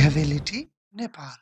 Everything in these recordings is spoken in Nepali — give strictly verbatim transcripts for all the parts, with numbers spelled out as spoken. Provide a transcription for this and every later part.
Rehability Nepal.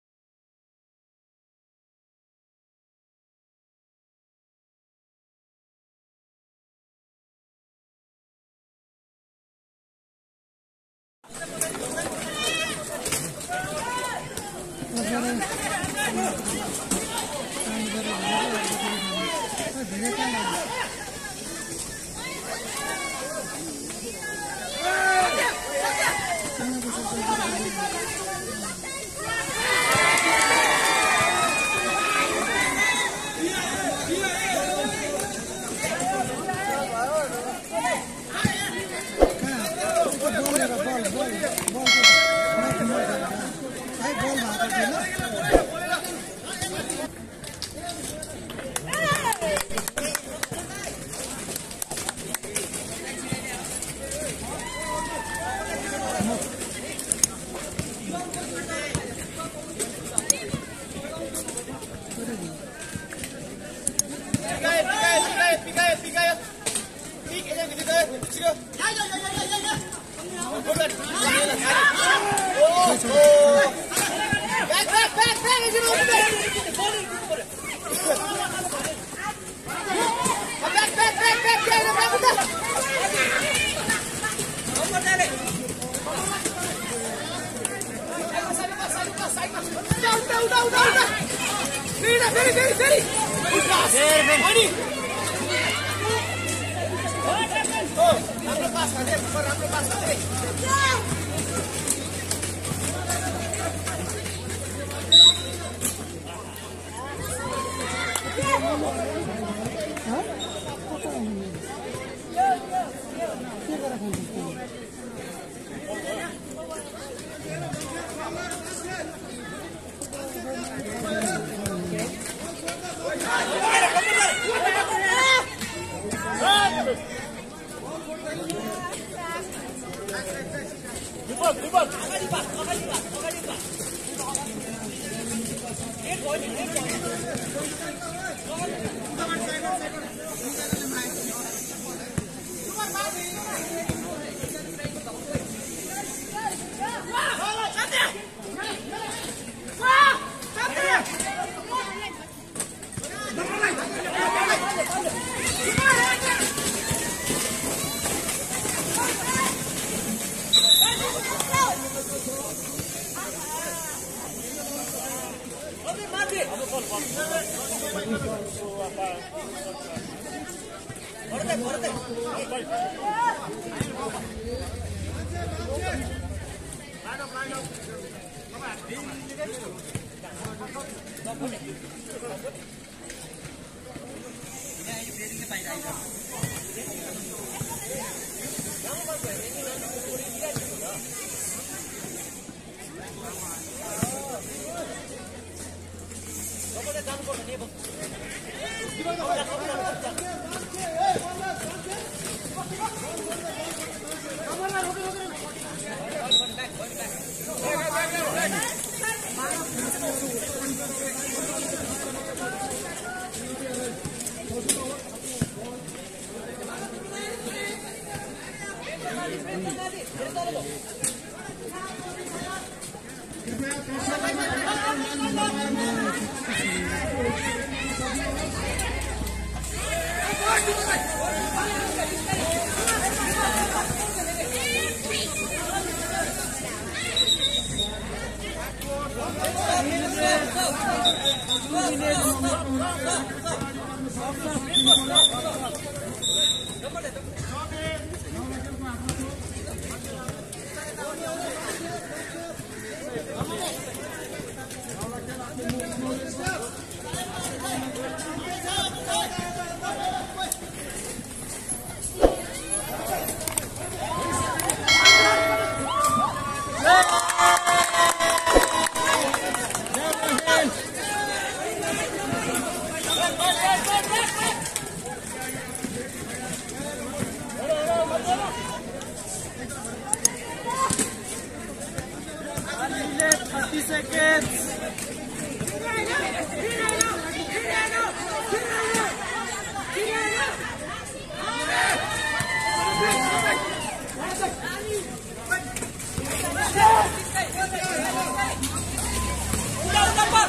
thirty seconds.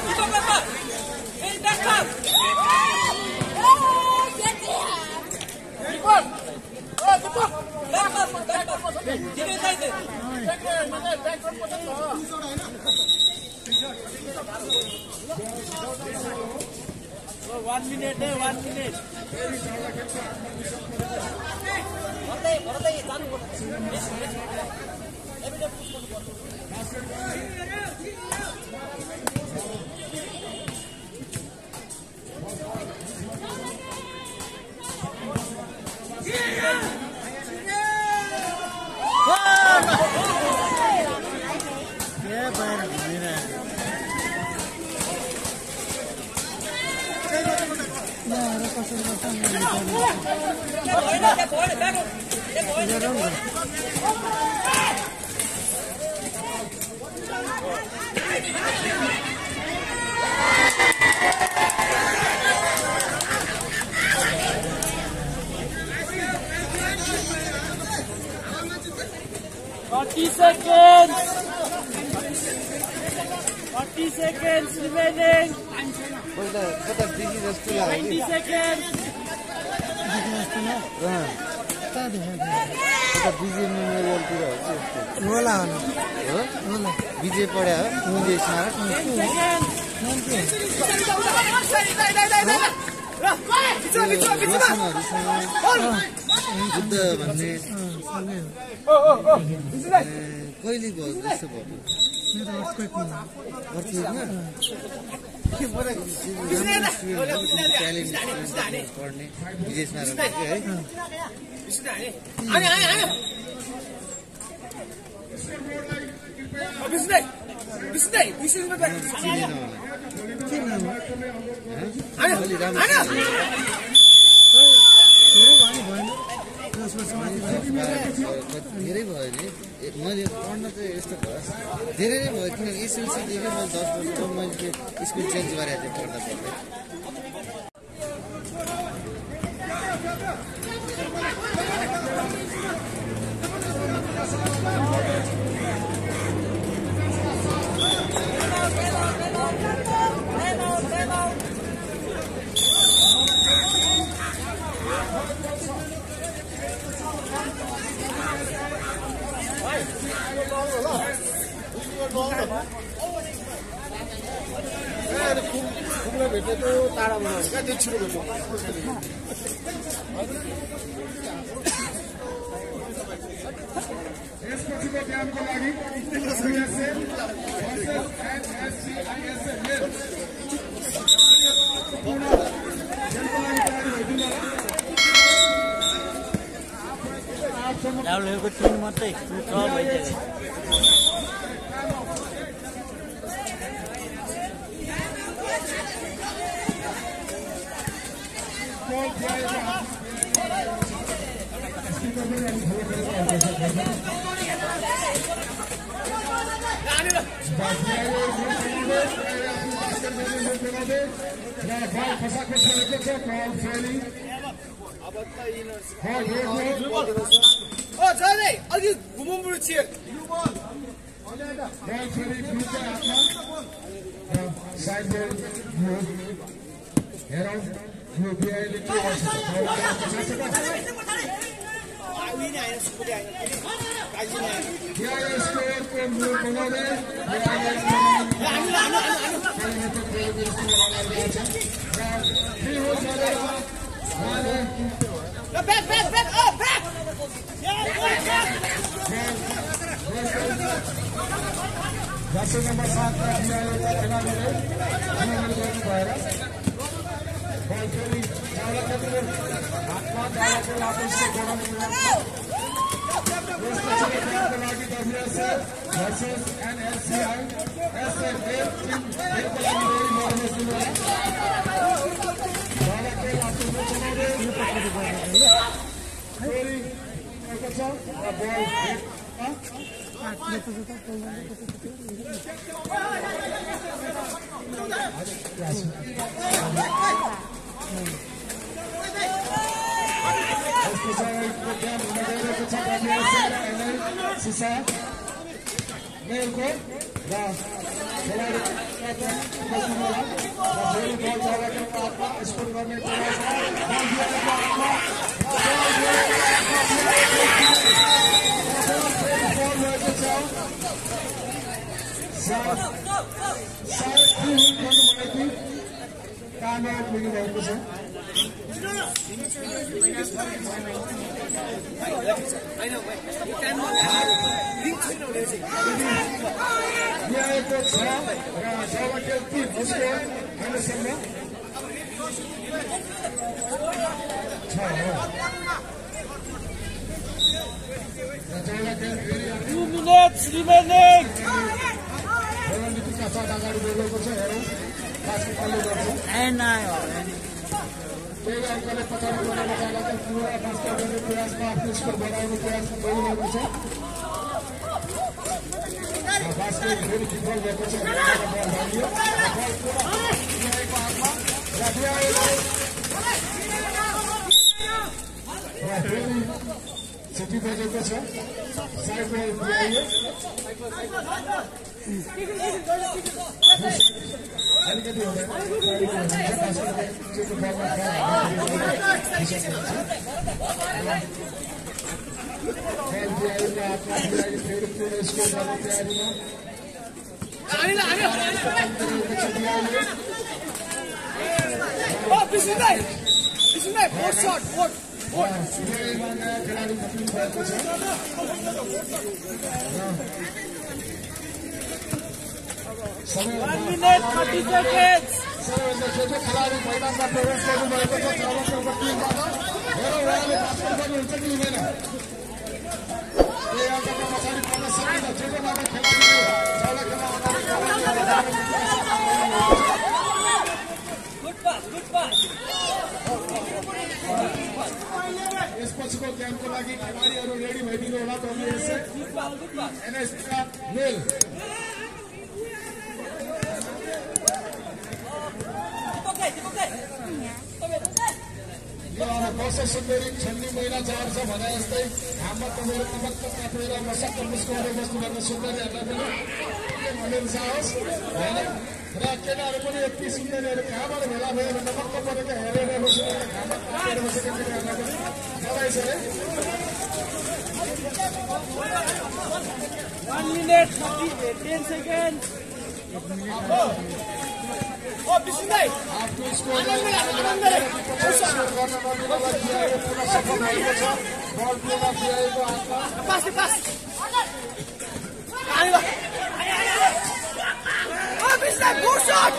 One minute, one minute. Forty seconds. Forty seconds remaining. Twenty seconds. विजय पढ्या विजय स्मारक बुद्ध भन्ने कहिले भयो जस्तो भयो पढ्ने विजय स्मारक है Bisnei, bisnei, bisnei betul. Ayo, ayo. धेरै भयो नि मैले पढ्न चाहिँ यस्तो भयो धेरै नै भयो किनकि एसएलसीदेखि मैले दस वर्षको मैले स्कुल चेन्ज गरेको थिएँ पढ्दा पढ्दै भेटेको तारा बनाउने क्या त्यो छिटो भेट्नु यसपछिको गेमको लागि राहुलको टिम मात्रै छ भइसक्यो Oh, Johnny, I'll give woman for a cheer. Back, back, back, oh, back! Jasa nomor satu dia kenal dia, kenal dia bayar. Baiklah, jalan kita. Atma jalan kita lapis ke orang orang. Terus kita kita lagi terbiasa versus N S C I, S F A tim kita lagi normal semua. Jalan kita lapis ke orang orang. Very, kita cakap, ball hit, ah? Sisa, mail ko, dah. Score गर्ने काममा पुगिरहेको छ Two minutes remaining. And I त्यही अङ्कले पछाडि बनाउन चाहेका पुरा बास्केट गर्ने प्रयासमा आफ्नो स्कोर बढाउने प्रयास गरिरहेको छ बास्केट फेरि किपल भएको छ सिटी बजेको छ साइडमा अलिकति one minute thirty seconds. सबैभन्दा छोटो खेलाडी मैदानमा प्रवेश गर्नुभएको छ चौरस्ताको टिमबाट हेरौँ उहाँले बास्केट पनि हुन्छ कि हुँदैन त्यही अङ्कको पछाडि पर्न सकिन्छ छोटोबाट खेलाडीले चौला खेला अगाडि यसपछिको गेमको लागि खेलाडीहरू रेडी भइदिनु होला एनएसका मेल वर्ष सुन्दरी छन्नी महिना चार छ भने जस्तै घाममा तपाईँहरू तबक्क काटेर मसक्क मुस्कुराएर बस्नुभएको सुन्दरीहरूलाई पनि के भनेर जाओस् होइन र केटाहरू पनि यति सुन्दरीहरू कहाँबाट भेला भयो भने तबक्क परेर हेरेर बस्नु घाममा काटेर बसेको केटाहरूलाई पनि मलाई छ है One minute ten seconds. Oh, bismillah. आफ्नो स्कोर गर्नलाई पुनः सफल भएको छ बल पुनः पुर्याएको हातमा Pass, pass. Oh, bismillah. Good shot.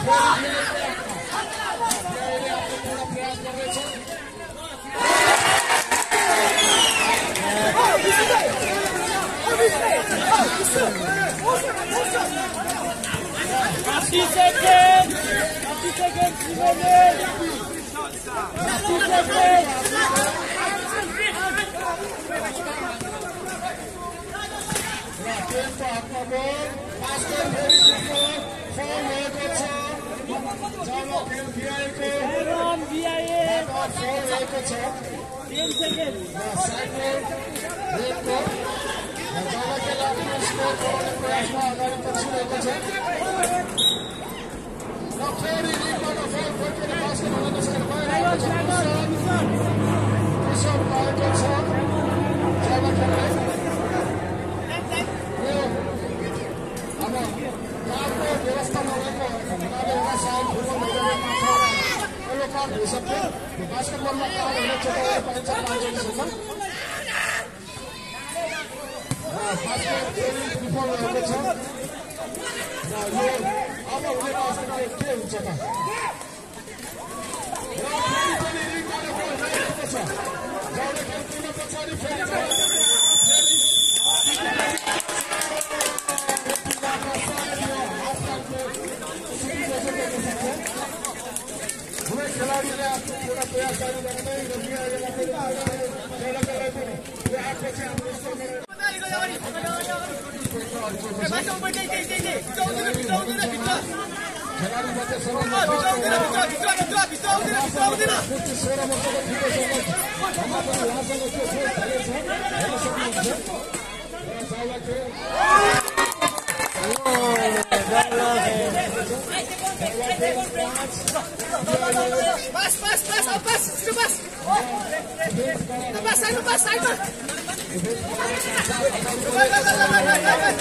प्रयास गर्दैछ Oh, bismillah. Oh, bismillah. Oh, bismillah. thirty seconds. thirty seconds remaining. thirty seconds. गेमको हातमा बल बास्केट फेरि फाउल भएको छ जब खेल भिआएको Aaron V I A. Foul भएको छ ten seconds. साइडको रेडको जब खेल आफ्नो स्कोर बनाउने प्रयासमा अगाडि पछिरहेको छ र फेरि रिङबाट फाउल फर्केर बास्केट हुन नसकेर गइरहेको छ पुसअप भएको छ जब खेललाई अब कामको व्यवस्था नभएको हुनाले एउटा साइड फुटबल मैदानमा यसले कार्ड भइसक्यो बास्केटबलमा कार्ड हुने चोटाएर पाइन्छ बास्केट फेरि विफल भएको छ र यो अब हुने बास्केटमा के हुन्छ त र फेरि पनि रिङबाट बल गइरहेको छ जौले खेल पुनः पछाडि फेरि हुने खेलाडीले आफ्नो पुरा प्रयास गरिरहँदै र बिहारमा फेरि खेलाडीलाई पनि यो आठपछि हाम्रो खेलाडीमध्ये सबैभन्दा सोह्र वर्षको ठुलो उहाँसँग त्यो सोच भएको छ हेर्न सक्नुहुन्छ pass, pass, up pass, still pass. No pass, side, no pass, side, no. Go, go, go, go, go, go, go.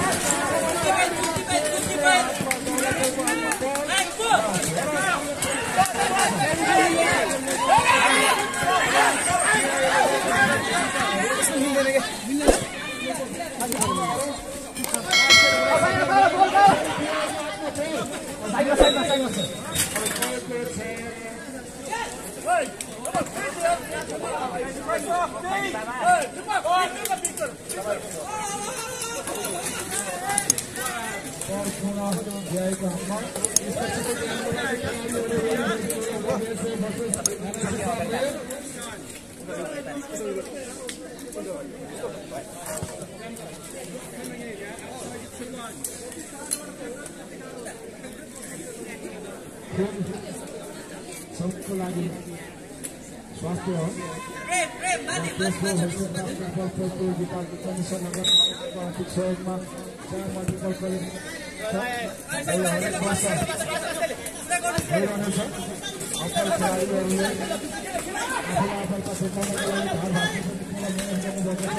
सबको लागि स्वास्थ्य हो त्यसको हेल्थ डिपार्टमेन्ट कमिसन नगरपालिकाको सहयोगमा चार मेडिकल कलेज हरेक वर्ष भइरहनेछ। असल खेलाडीहरूले आफूलाई आफूका क्षेत्रमा घर भाषा गर्नुपर्छ।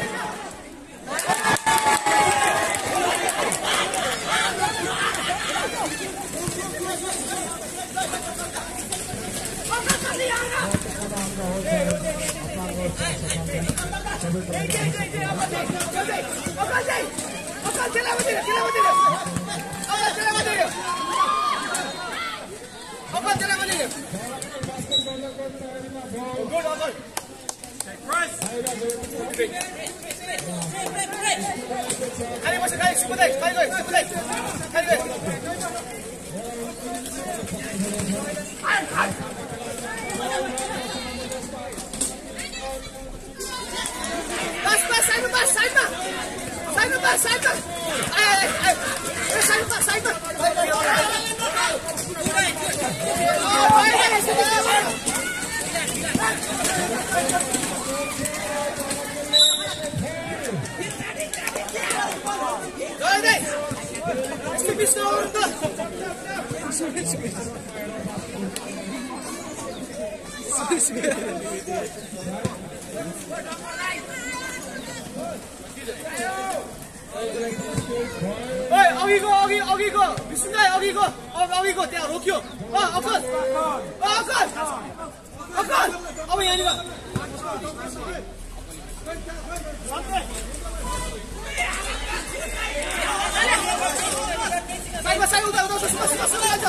Oi, अघि गो अघि अघि गो विष्णुलाई अघि गो अघि गो त्यहाँ रोक्यो। अ अकल अकल अकल अब यहाँनिर साइडमा साइड उता उता सुमा सुमा सुमा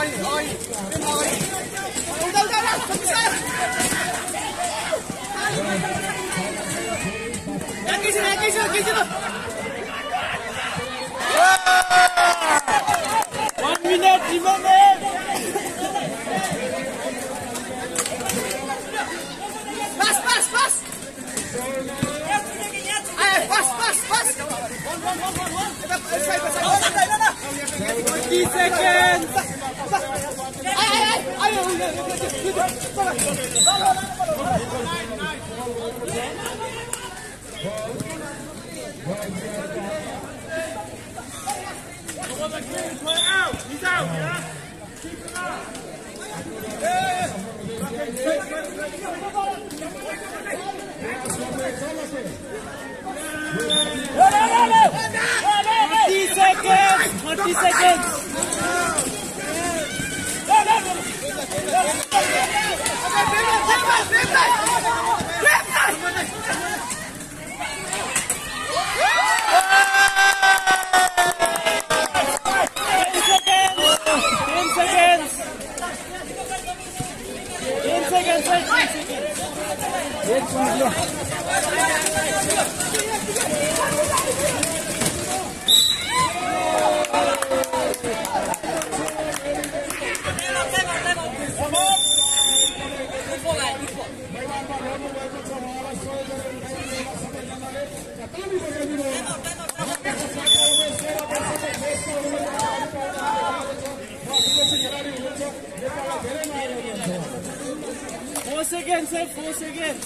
अगाडि अगाडि उता उता एकैछिन एकैछिन एकैछिन one minute remaining. Pass, pass, pass. Ayo, pass, pass, pass. twenty seconds. Ayo, ayo, ayo. He's out, yeah? thirty seconds! thirty seconds! Four seconds, sir. Four seconds.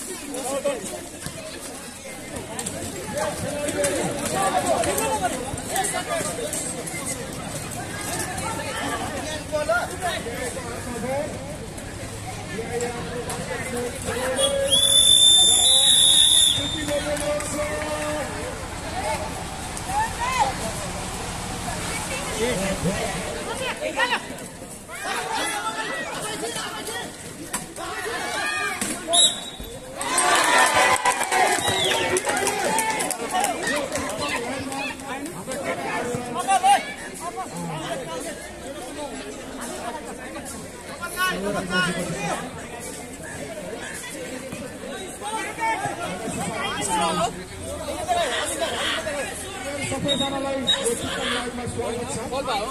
सबैजनालाई डिजिटल लाइभमा स्वागत छ।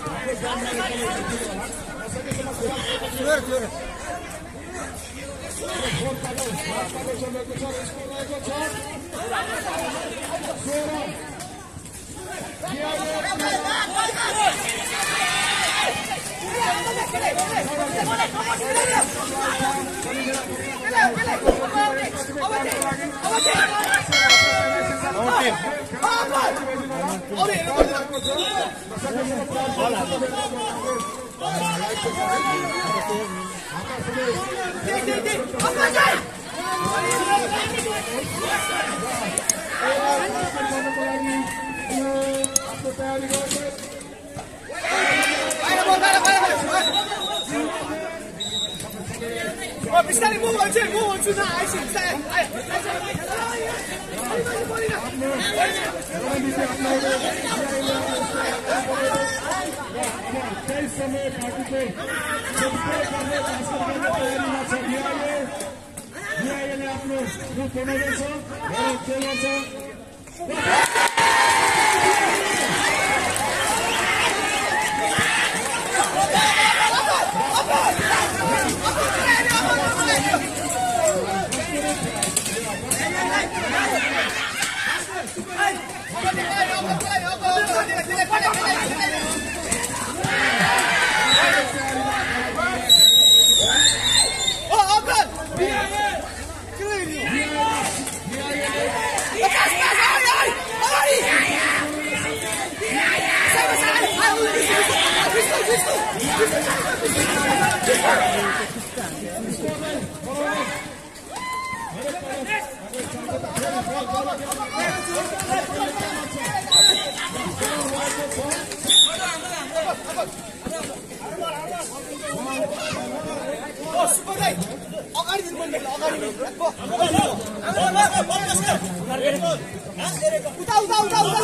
बिस्तारै मुभ गर्छु मुभ गर्छु न आइसि बिस्तारै आइ केही समय पार्टीको गर्ने तयारीमा छ। बिआईएले आफ्नो ग्रुप बनाउँदैछ र के गर्छ उता उता उता उता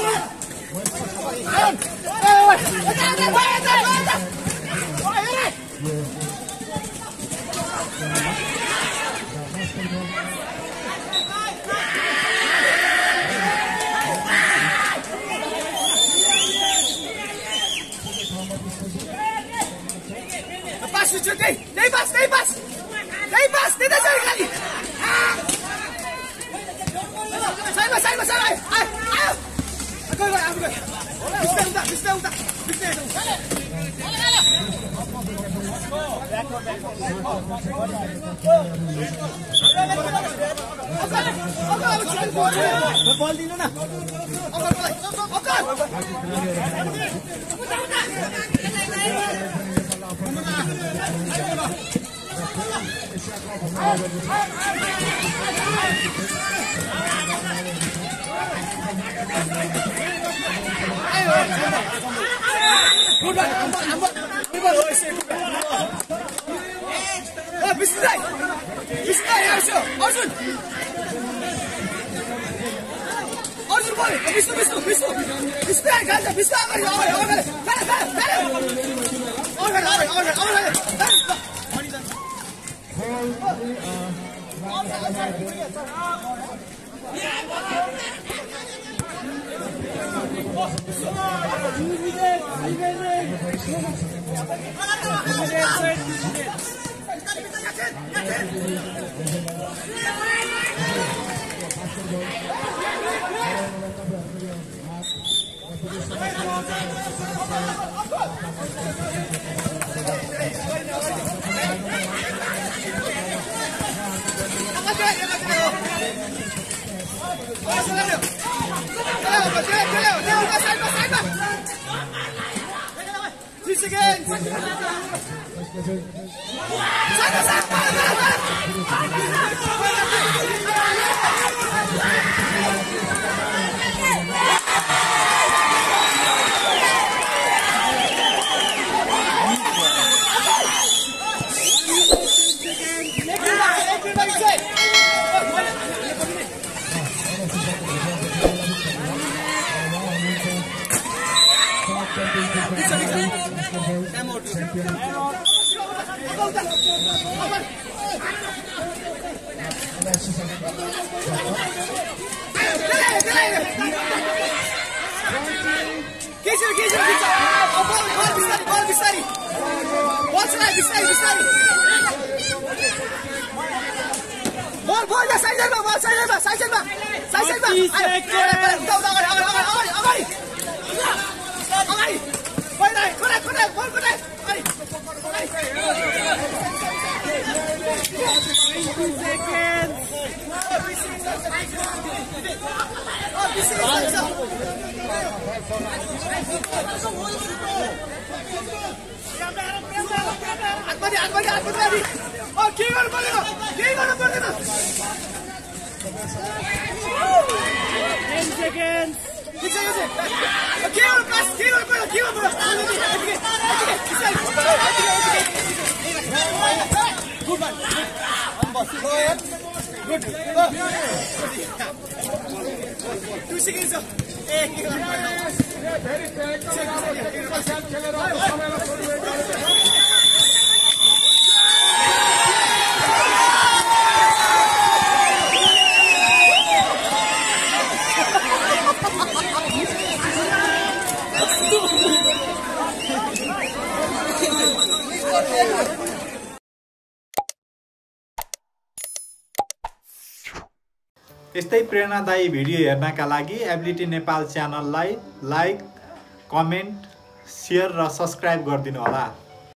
pass, Richard. Hey, hey, pass, hey, pass. Hey, pass. Hey, that's very good. Side by side by side. Ay, ay. Go, go, go. Bisna uta, bisna uta. Bisna uta. Ball dino na. Okay, okay. Good one, I'm I'm I'm Oh, Bismillah! Bismillah, Arjun! Arjun! Arjun, boy! Bismillah, Bismillah, Bismillah! Bismillah, guys! Bismillah, guys! All right, all right! Got it, got it, got it! All right, all right, all right, all right! Three seconds. Geçir, geçir, geçir. Ball, ball, bisari, ball, bisari. Ball try, bisari, bisari. Ball, ball, dah side line, ball side line, side line, side line. Ayo, udah, udah, agari, agari, agari, agari. Agari. Ball naik, connect, connect, ball connect. Agari. twenty seconds. Oh, bisari. Atmadi, atmadi, atmadi. Oh, keep on playing. Keep on playing. ten seconds. Keep on playing. Keep on pass. Keep on playing. Keep on playing. Good one. Good. Two seconds. Hey, very यस्तै प्रेरणादायी भिडियो हेर्नका लागि एबिलिटी नेपाल च्यानललाई लाइक, कमेन्ट, शेयर र सब्स्क्राइब गरिदिनु होला।